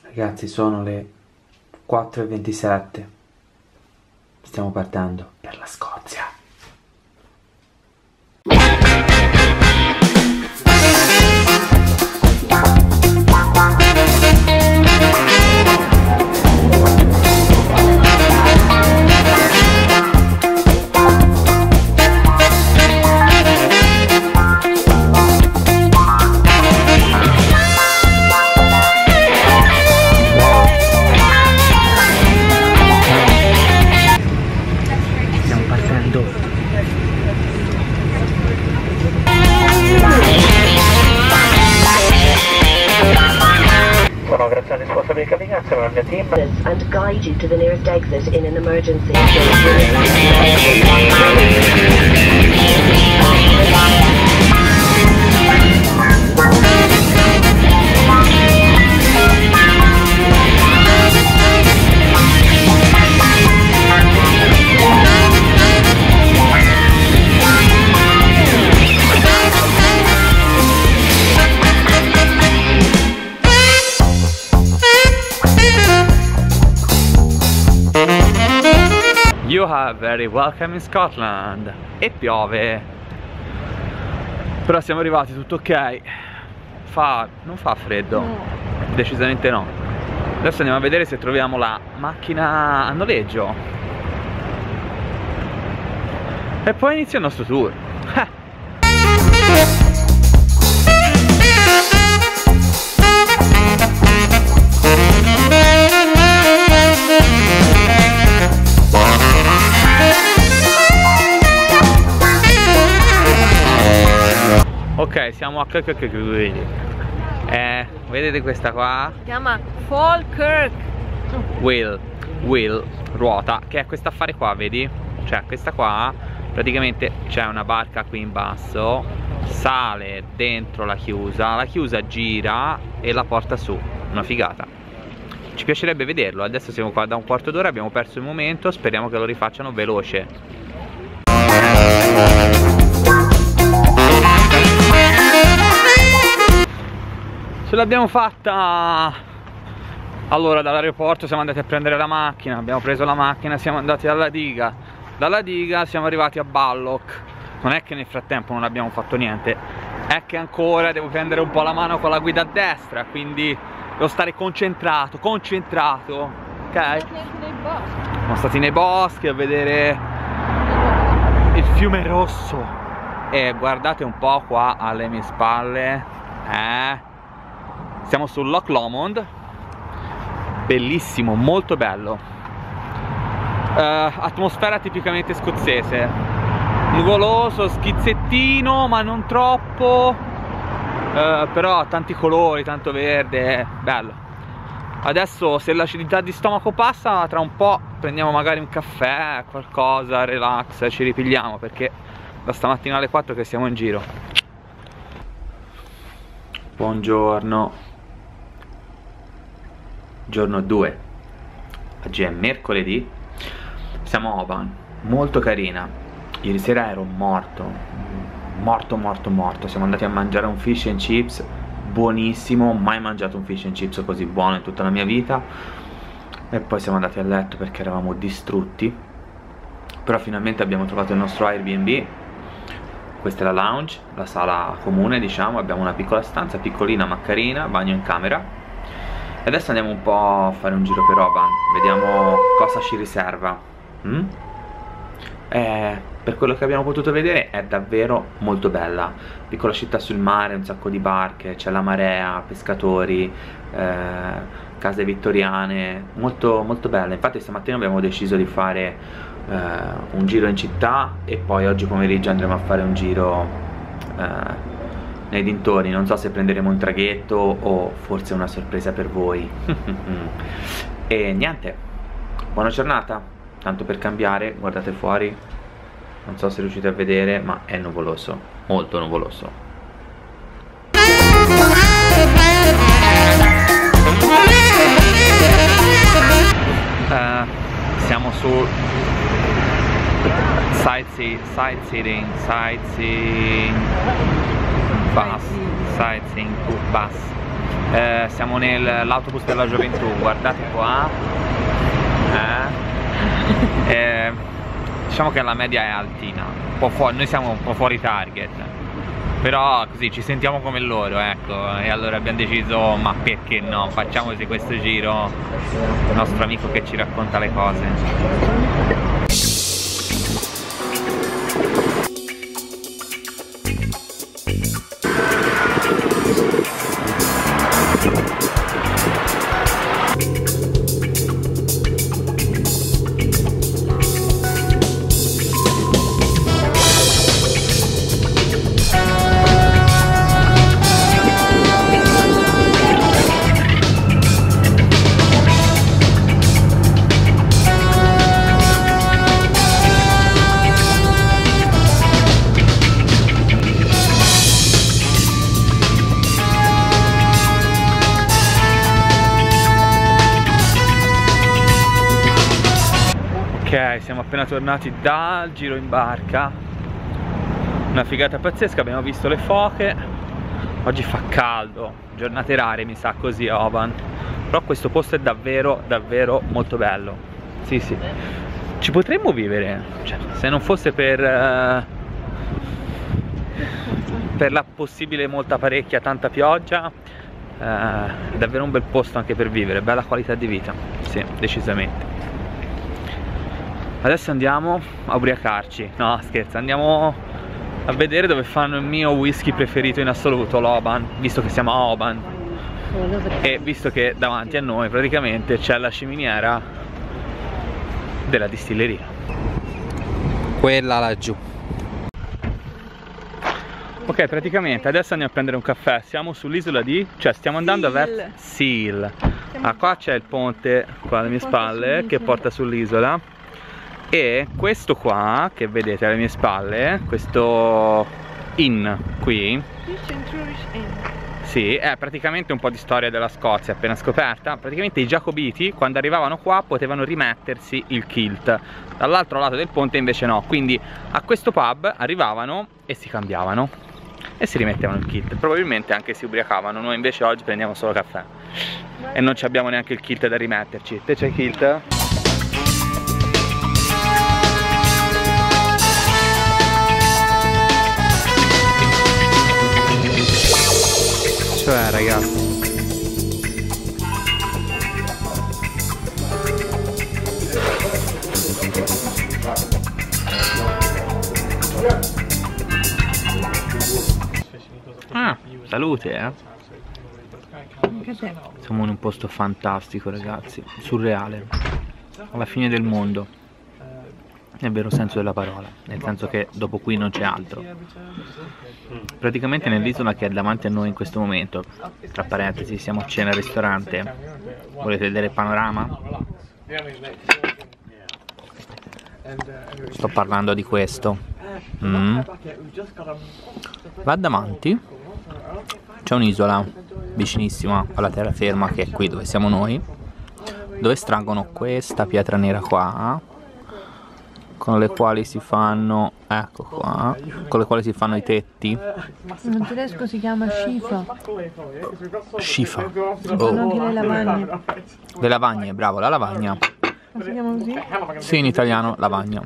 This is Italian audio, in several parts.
Ragazzi, sono le 4:27. Stiamo partendo per la Scozia. And guide you to the nearest exit in an emergency. You are very welcome in Scotland. E piove. Però siamo arrivati, tutto ok. Non fa freddo. No. Decisamente no. Adesso andiamo a vedere se troviamo la macchina a noleggio. E poi inizia il nostro tour. Ok, siamo a vedete questa qua? Si chiama Falkirk. Wheel, ruota, che è questo affare qua, vedi? Cioè questa qua, praticamente c'è una barca qui in basso, sale dentro la chiusa gira e la porta su. Una figata. Ci piacerebbe vederlo. Adesso siamo qua da un quarto d'ora, abbiamo perso il momento, speriamo che lo rifacciano veloce. Ce l'abbiamo fatta! Allora, dall'aeroporto siamo andati a prendere la macchina, abbiamo preso la macchina, siamo andati alla diga. Dalla diga siamo arrivati a Balloch. Non è che nel frattempo non abbiamo fatto niente, è che ancora devo prendere un po' la mano con la guida a destra, quindi devo stare concentrato, ok? Siamo stati nei boschi a vedere il fiume Rosso. E guardate un po' qua alle mie spalle, siamo sul Loch Lomond, bellissimo, molto bello. Atmosfera tipicamente scozzese, nuvoloso, schizzettino ma non troppo, però tanti colori, tanto verde, bello. Adesso se l'acidità di stomaco passa, tra un po' prendiamo magari un caffè, qualcosa, relax, ci ripigliamo, perché da stamattina alle 4 che siamo in giro. Buongiorno. Giorno 2. Oggi è mercoledì. Siamo a Oban, molto carina. Ieri sera ero morto. Siamo andati a mangiare un fish and chips buonissimo. Mai mangiato un fish and chips così buono in tutta la mia vita. E poi siamo andati a letto perché eravamo distrutti. Però finalmente abbiamo trovato il nostro Airbnb. Questa è la lounge, la sala comune, diciamo. Abbiamo una piccola stanza, piccolina ma carina, bagno in camera. E adesso andiamo un po' a fare un giro per Oban, vediamo cosa ci riserva. Per quello che abbiamo potuto vedere è davvero molto bella. Piccola città sul mare, un sacco di barche, c'è la marea, pescatori, case vittoriane, molto, molto bella. Infatti stamattina abbiamo deciso di fare un giro in città e poi oggi pomeriggio andremo a fare un giro nei dintorni. Non so se prenderemo un traghetto o forse una sorpresa per voi. E niente, buona giornata. Tanto per cambiare, guardate fuori, non so se riuscite a vedere ma è nuvoloso, molto nuvoloso. Siamo su sightseeing bus. Siamo nell'autobus della gioventù, guardate qua. Diciamo che la media è altina, un po' noi siamo un po' fuori target, però così ci sentiamo come loro, ecco, e allora abbiamo deciso, ma perché no, facciamoci questo giro, il nostro amico che ci racconta le cose. Ok, siamo appena tornati dal giro in barca, una figata pazzesca, abbiamo visto le foche, oggi fa caldo, giornate rare mi sa così a Oban, però questo posto è davvero davvero molto bello, sì sì, ci potremmo vivere, cioè, se non fosse per la possibile molta parecchia, tanta pioggia, è davvero un bel posto anche per vivere, bella qualità di vita, sì, decisamente. Adesso andiamo a ubriacarci, no scherzo, andiamo a vedere dove fanno il mio whisky preferito in assoluto, l'Oban, visto che siamo a Oban e visto che davanti a noi praticamente c'è la ciminiera della distilleria, quella laggiù. Ok, praticamente adesso andiamo a prendere un caffè, siamo sull'isola di, cioè stiamo andando verso Seal. Ah, qua c'è il ponte qua alle mie spalle che porta sull'isola. E questo qua che vedete alle mie spalle, questo inn qui, sì, è praticamente un po' di storia della Scozia appena scoperta. Praticamente i giacobiti quando arrivavano qua potevano rimettersi il kilt, dall'altro lato del ponte invece no, quindi a questo pub arrivavano e si cambiavano e si rimettevano il kilt, probabilmente anche si ubriacavano. Noi invece oggi prendiamo solo caffè e non ci abbiamo neanche il kilt da rimetterci. Te c'hai il kilt? Ragazzi, salute, siamo in un posto fantastico, ragazzi, surreale, alla fine del mondo nel vero senso della parola, nel senso che dopo qui non c'è altro. Praticamente nell'isola che è davanti a noi in questo momento, tra parentesi, siamo a cena al ristorante, volete vedere il panorama? Sto parlando di questo. Là davanti c'è un'isola vicinissima alla terraferma che è qui dove siamo noi, dove estraggono questa pietra nera qua, con le quali si fanno, ecco qua, con le quali si fanno i tetti. In tedesco si chiama Schifa. Schifa. Fanno anche le lavagne. Le lavagne, bravo, la lavagna. Ma si chiama così? Sì, in italiano lavagna.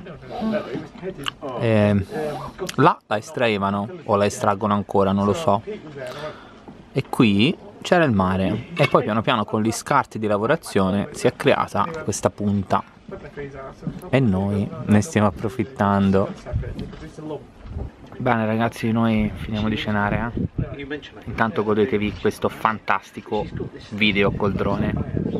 Là la estraevano, o la estraggono ancora, non lo so. E qui c'era il mare. E poi piano piano con gli scarti di lavorazione si è creata questa punta. E noi ne stiamo approfittando. Bene ragazzi, noi finiamo di cenare, Intanto godetevi questo fantastico video col drone.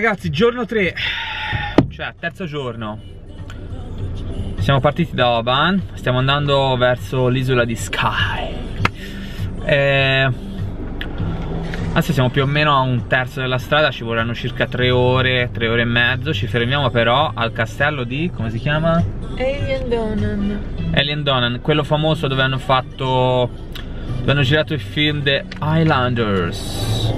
ragazzi, giorno 3, cioè terzo giorno. Siamo partiti da Oban, stiamo andando verso l'isola di Skye. Adesso siamo più o meno a un terzo della strada, ci vorranno circa 3 ore, 3 ore e mezzo. Ci fermiamo però al castello di, come si chiama? Alien Donan. Alien Donan, quello famoso dove hanno girato il film The Highlanders.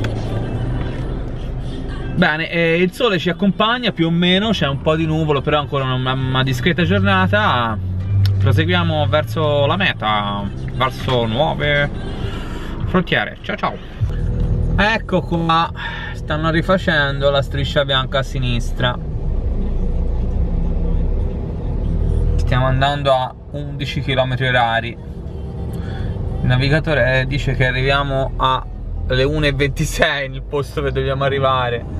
Bene, il sole ci accompagna più o meno, c'è un po' di nuvolo, però ancora una discreta giornata. Proseguiamo verso la meta, verso nuove frontiere. Ciao ciao. Ecco qua, stanno rifacendo la striscia bianca a sinistra. Stiamo andando a 11 km/h. Il navigatore dice che arriviamo alle 1:26 nel posto dove dobbiamo arrivare.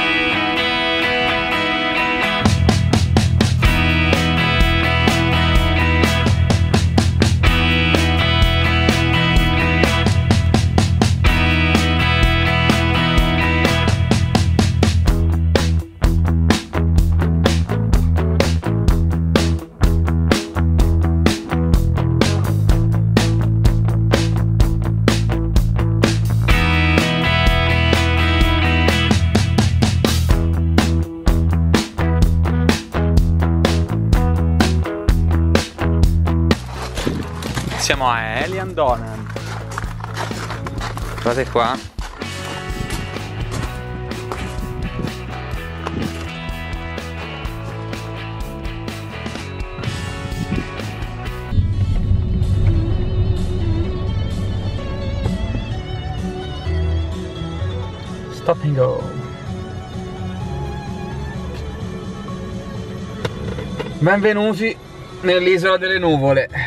Siamo a Alien Donan. Guardate qua. Stop and go. Benvenuti nell'isola delle nuvole.